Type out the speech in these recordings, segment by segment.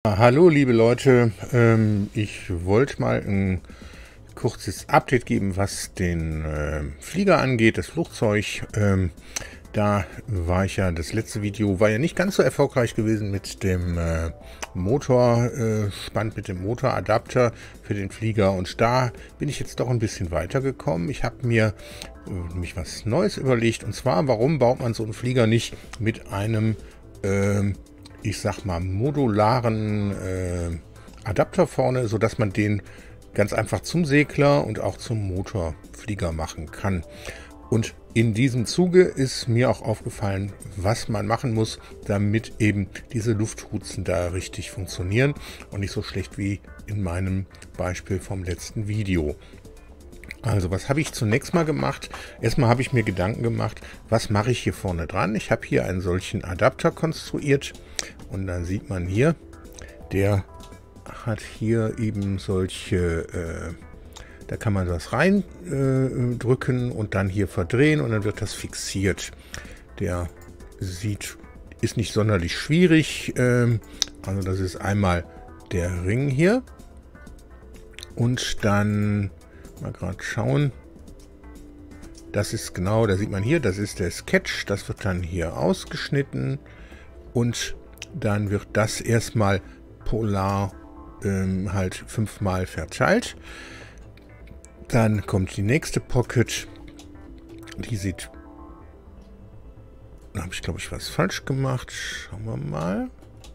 Hallo liebe Leute, ich wollte mal ein kurzes Update geben, was den Flieger angeht, das Flugzeug. Da war ich ja, das letzte Video war ja nicht ganz so erfolgreich gewesen mit dem Motorspann, mit dem Motoradapter für den Flieger. Und da bin ich jetzt doch ein bisschen weitergekommen. Ich habe mir nämlich was Neues überlegt. Und zwar, warum baut man so einen Flieger nicht mit einem ich sag mal, modularen Adapter vorne, sodass man den ganz einfach zum Segler und auch zum Motorflieger machen kann. Und in diesem Zuge ist mir auch aufgefallen, was man machen muss, damit eben diese Lufthuzen da richtig funktionieren und nicht so schlecht wie in meinem Beispiel vom letzten Video. Also, was habe ich zunächst mal gemacht? Erstmal habe ich mir Gedanken gemacht, was mache ich hier vorne dran? Ich habe hier einen solchen Adapter konstruiert und dann sieht man hier, der hat hier eben solche, da kann man das rein drücken und dann hier verdrehen und dann wird das fixiert. Der ist nicht sonderlich schwierig. Also das ist einmal der Ring hier und dann mal gerade schauen. Das ist genau, da sieht man hier, das ist der Sketch. Das wird dann hier ausgeschnitten und dann wird das erstmal polar halt 5-mal verteilt. Dann kommt die nächste Pocket. Die sieht... Da habe ich, glaube ich, was falsch gemacht. Schauen wir mal.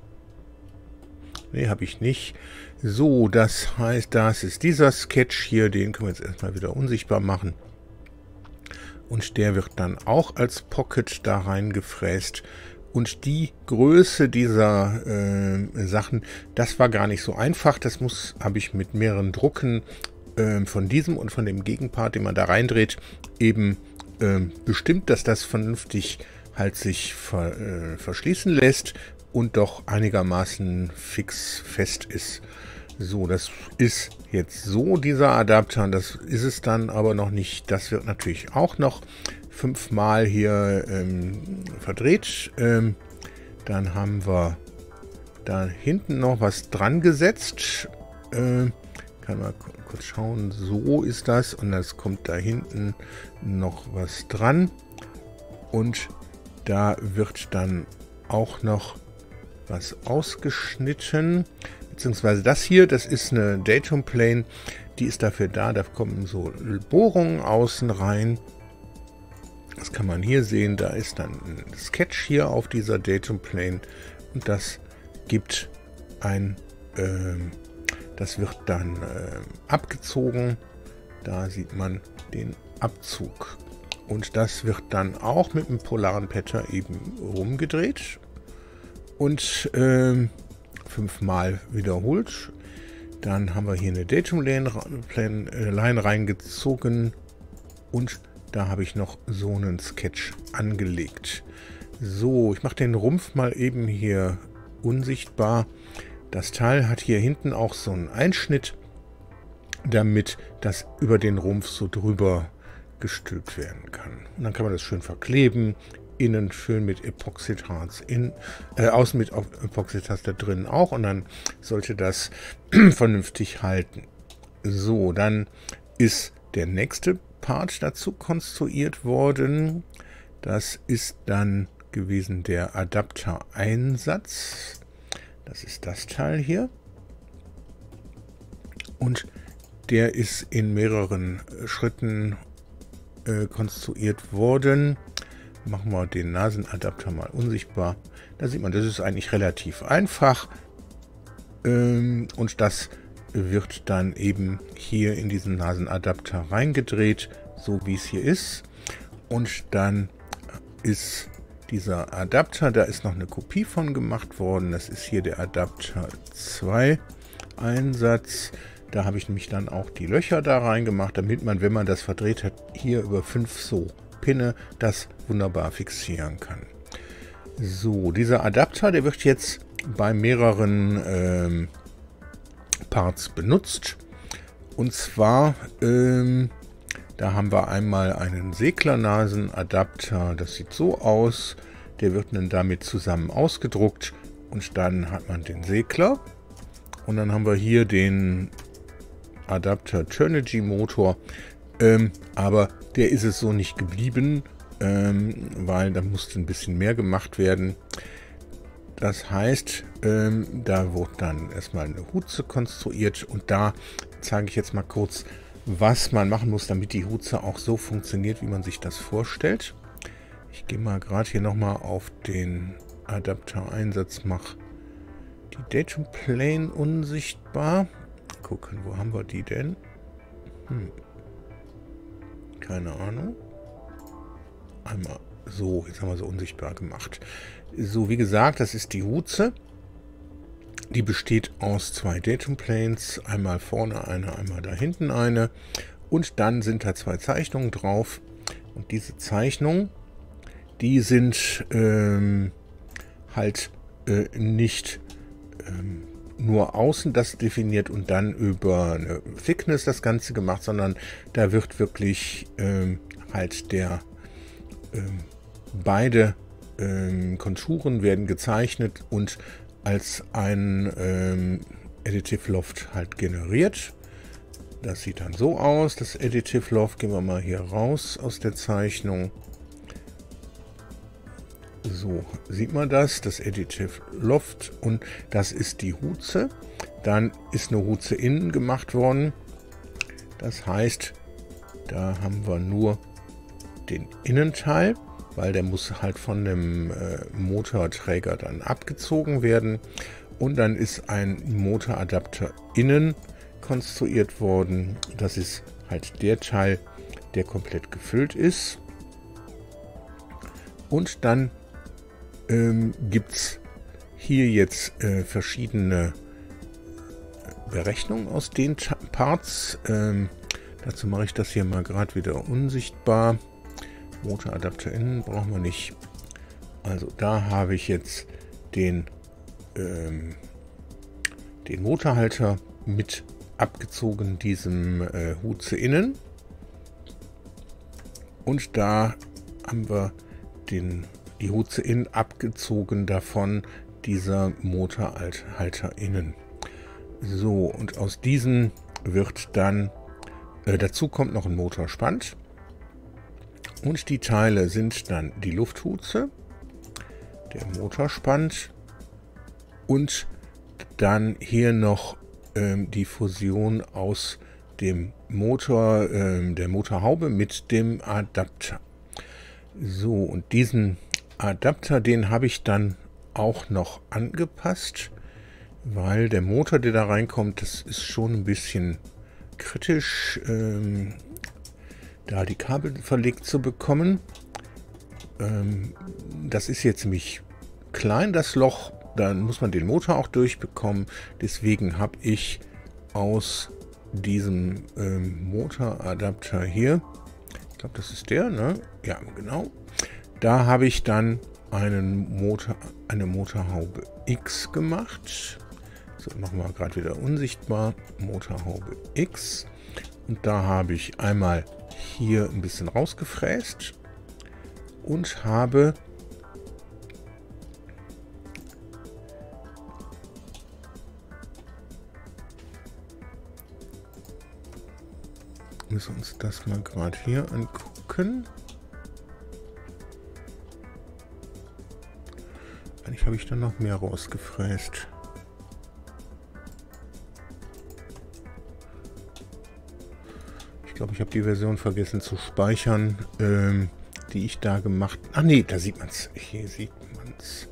Ne, habe ich nicht. So, das heißt, das ist dieser Sketch hier. Den können wir jetzt erstmal wieder unsichtbar machen. Und der wird dann auch als Pocket da reingefräst. Und die Größe dieser Sachen, das war gar nicht so einfach. Das habe ich mit mehreren Drucken von diesem und von dem Gegenpart, den man da reindreht, eben bestimmt, dass das vernünftig halt sich verschließen lässt und doch einigermaßen fix fest ist. So, das ist jetzt so, dieser Adapter, das ist es dann aber noch nicht. Das wird natürlich auch noch 5-mal hier verdreht. Dann haben wir da hinten noch was dran gesetzt. Kann mal kurz schauen, so ist das. Und das kommt da hinten noch was dran. Und da wird dann auch noch was ausgeschnitten. Beziehungsweise das hier, das ist eine Datum Plane. Die ist dafür da, da kommen so Bohrungen außen rein. Das kann man hier sehen, da ist dann ein Sketch hier auf dieser Datum Plane. Und das gibt das wird dann abgezogen. Da sieht man den Abzug. Und das wird dann auch mit dem polaren Pattern eben rumgedreht und 5-mal wiederholt. Dann haben wir hier eine Datum Line reingezogen und da habe ich noch so einen Sketch angelegt. So, ich mache den Rumpf mal eben hier unsichtbar. Das Teil hat hier hinten auch so einen Einschnitt, damit das über den Rumpf so drüber gestülpt werden kann. Und dann kann man das schön verkleben. Innen schön mit Epoxidharz, außen mit Epoxidharz, da drin auch. Und dann sollte das vernünftig halten. So, dann ist der nächste Part dazu konstruiert worden. Das ist dann gewesen der Adapter-Einsatz. Das ist das Teil hier. Und der ist in mehreren Schritten konstruiert worden. Machen wir den Nasenadapter mal unsichtbar. Da sieht man, das ist eigentlich relativ einfach. Und das wird dann eben hier in diesen Nasenadapter reingedreht, so wie es hier ist. Und dann ist dieser Adapter, da ist noch eine Kopie von gemacht worden. Das ist hier der Adapter 2 Einsatz. Da habe ich nämlich dann auch die Löcher da reingemacht, damit man, wenn man das verdreht hat, hier über 5 so Pinne das wunderbar fixieren kann. So, dieser Adapter, der wird jetzt bei mehreren Parts benutzt. Und zwar, da haben wir einmal einen Seglernasenadapter, das sieht so aus. Der wird dann damit zusammen ausgedruckt und dann hat man den Segler Und dann haben wir hier den Adapter Turnigy Motor. Aber der ist es so nicht geblieben, weil da musste ein bisschen mehr gemacht werden. Das heißt, da wurde dann erstmal eine Huze konstruiert und da zeige ich jetzt mal kurz, was man machen muss, damit die Huze auch so funktioniert, wie man sich das vorstellt. Ich gehe mal gerade hier nochmal auf den Adapter-Einsatz, mache die Datum Plane unsichtbar. Gucken, wo haben wir die denn? Keine Ahnung. Einmal so, jetzt haben wir sie unsichtbar gemacht. So, wie gesagt, das ist die Huze. Die besteht aus 2 Datum Planes. Einmal vorne eine, einmal da hinten eine. Und dann sind da 2 Zeichnungen drauf. Und diese Zeichnungen, die sind halt nicht nur außen das definiert und dann über eine Thickness das Ganze gemacht, sondern da wird wirklich halt beide Konturen werden gezeichnet und als ein Additive Loft halt generiert. Das sieht dann so aus, das Additive Loft. Gehen wir mal hier raus aus der Zeichnung. So, sieht man das Additive Loft, und das ist die Huze. Dann ist eine Huze innen gemacht worden. Das heißt, da haben wir nur den Innenteil, weil der muss halt von dem Motorträger dann abgezogen werden. Und dann ist ein Motoradapter innen konstruiert worden. Das ist halt der Teil, der komplett gefüllt ist. Und dann gibt es hier jetzt verschiedene Berechnungen aus den Parts. Dazu mache ich das hier mal gerade wieder unsichtbar. Motoradapter innen brauchen wir nicht. Also da habe ich jetzt den Motorhalter mit abgezogen, diesem Huze innen. Und da haben wir die Huze innen abgezogen, davon dieser Motorhalter innen. So, und aus diesem wird dann, dazu kommt noch ein Motorspand. Und die Teile sind dann die Lufthuze, der Motorspand und dann hier noch die Fusion aus dem Motor, der Motorhaube mit dem Adapter. So, und diesen Adapter, den habe ich dann auch noch angepasst, weil der Motor, der da reinkommt, das ist schon ein bisschen kritisch, da die Kabel verlegt zu bekommen. Das ist jetzt ziemlich klein, das Loch. Dann muss man den Motor auch durchbekommen. Deswegen habe ich aus diesem Motoradapter hier, ich glaube, das ist der, ne? Ja, genau. Da habe ich dann eine Motorhaube X gemacht. So, machen wir gerade wieder unsichtbar. Motorhaube X. Und da habe ich einmal hier ein bisschen rausgefräst und habe müssen uns das mal gerade hier angucken. Eigentlich habe ich da noch mehr rausgefräst. Ich glaube, ich habe die Version vergessen zu speichern, die ich da gemacht habe. Ach nee, da sieht man es. Hier sieht man es.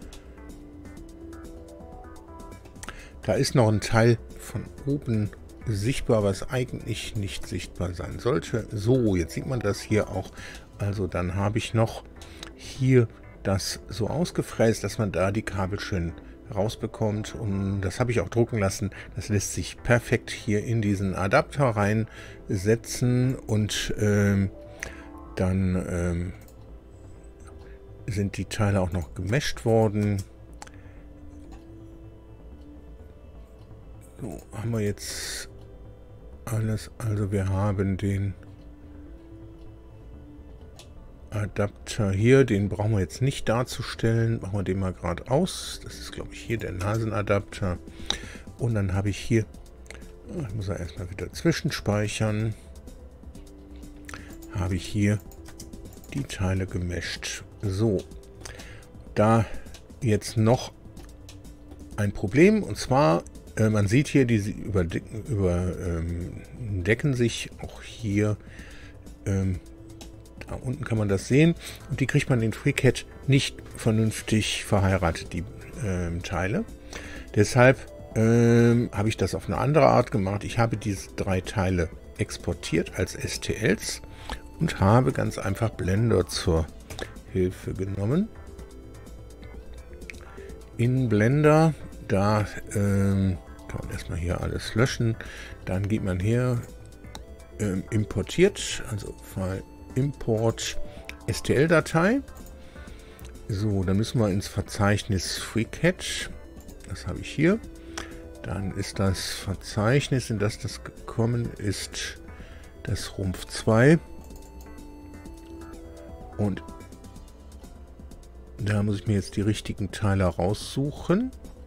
Da ist noch ein Teil von oben sichtbar, was eigentlich nicht sichtbar sein sollte. So, jetzt sieht man das hier auch. Also dann habe ich noch hier das so ausgefräst, dass man da die Kabel schön rausbekommt, und das habe ich auch drucken lassen. Das lässt sich perfekt hier in diesen Adapter reinsetzen, und dann sind die Teile auch noch gemescht worden. So, haben wir jetzt alles. Also wir haben den Adapter hier, den brauchen wir jetzt nicht darzustellen. Machen wir den mal gerade aus. Das ist, glaube ich, hier der Nasenadapter. Und dann habe ich hier, ich muss ja erstmal wieder zwischenspeichern, habe ich hier die Teile gemescht. So, da jetzt noch ein Problem, und zwar, man sieht hier, die überdecken sich auch hier, da unten kann man das sehen, und die kriegt man in FreeCAD nicht vernünftig verheiratet, die Teile. Deshalb habe ich das auf eine andere Art gemacht. Ich habe diese 3 Teile exportiert als STLs und habe ganz einfach Blender zur Hilfe genommen. In Blender, da kann man erstmal hier alles löschen. Dann geht man hier, importiert, also File Import STL-Datei. So, dann müssen wir ins Verzeichnis FreeCAD. Das habe ich hier. Dann ist das Verzeichnis, in das das gekommen ist, das Rumpf 2. Und da muss ich mir jetzt die richtigen Teile raussuchen.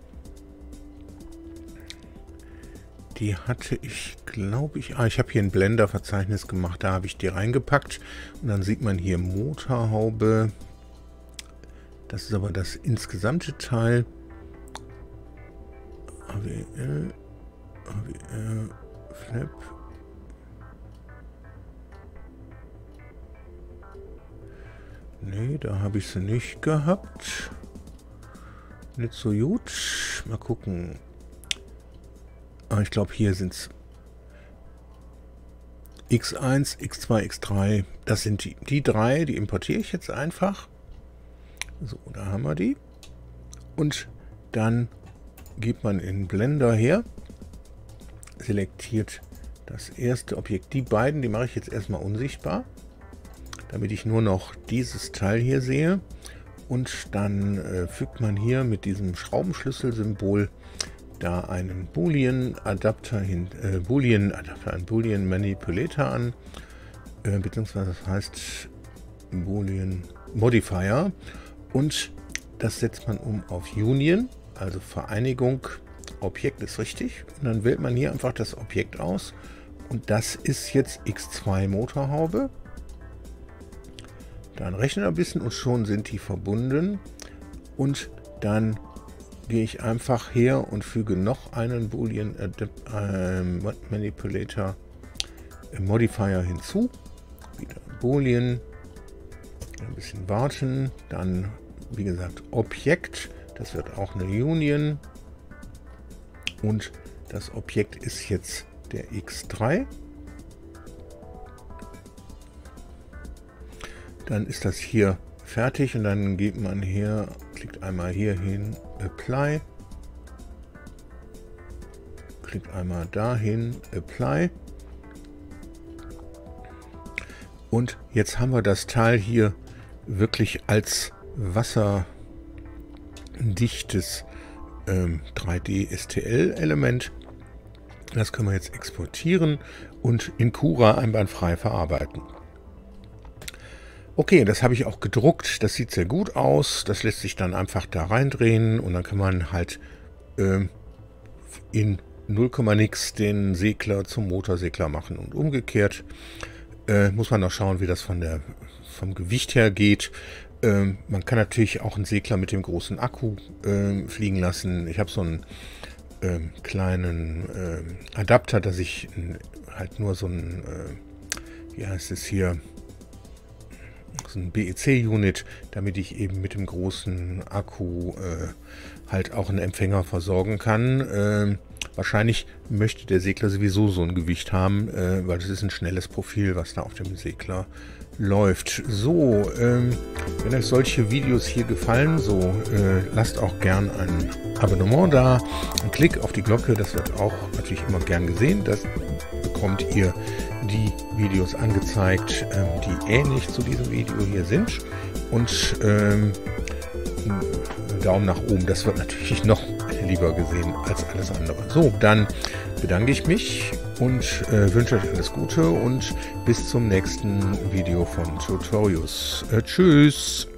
Die hatte ich, glaube ich, ich habe hier ein Blender-Verzeichnis gemacht, da habe ich die reingepackt. Und dann sieht man hier Motorhaube. Das ist aber das insgesamte Teil. AWL, Flap. Nee, da habe ich sie nicht gehabt. Nicht so gut. Mal gucken. Ich glaube, hier sind es X1, X2, X3. Das sind die 3, die importiere ich jetzt einfach. So, da haben wir die. Und dann geht man in Blender her, selektiert das erste Objekt. Die beiden, die mache ich jetzt erstmal unsichtbar, damit ich nur noch dieses Teil hier sehe. Und dann fügt man hier mit diesem Schraubenschlüssel-Symbol da einen Boolean-Adapter hin, einen Boolean Manipulator an, beziehungsweise das heißt Boolean Modifier, und das setzt man um auf Union, also Vereinigung. Objekt ist richtig, und dann wählt man hier einfach das Objekt aus, und das ist jetzt X2 Motorhaube. Dann rechne ein bisschen und schon sind die verbunden, und dann gehe ich einfach her und füge noch einen Boolean Manipulator Modifier hinzu. Wieder Boolean, ein bisschen warten, dann wie gesagt Objekt, das wird auch eine Union, und das Objekt ist jetzt der X3. Dann ist das hier fertig, und dann geht man hier, klickt einmal hier hin, Apply, klickt einmal dahin, Apply, und jetzt haben wir das Teil hier wirklich als wasserdichtes 3D-STL-Element. Das können wir jetzt exportieren und in Cura einwandfrei verarbeiten. Okay, das habe ich auch gedruckt. Das sieht sehr gut aus. Das lässt sich dann einfach da reindrehen, und dann kann man halt in 0, nix den Segler zum Motorsegler machen und umgekehrt. Muss man noch schauen, wie das vom Gewicht her geht. Man kann natürlich auch einen Segler mit dem großen Akku fliegen lassen. Ich habe so einen kleinen Adapter, dass ich halt nur so einen, wie heißt es hier, so ein BEC-Unit, damit ich eben mit dem großen Akku halt auch einen Empfänger versorgen kann. Wahrscheinlich möchte der Segler sowieso so ein Gewicht haben, weil das ist ein schnelles Profil, was da auf dem Segler läuft. So, wenn euch solche Videos hier gefallen, so lasst auch gern ein Abonnement da, einen Klick auf die Glocke, das wird auch natürlich immer gern gesehen. Das bekommt ihr die Videos angezeigt, die ähnlich zu diesem Video hier sind, und Daumen nach oben, das wird natürlich noch lieber gesehen als alles andere. So, dann bedanke ich mich und wünsche euch alles Gute und bis zum nächsten Video von Tutorius. Tschüss!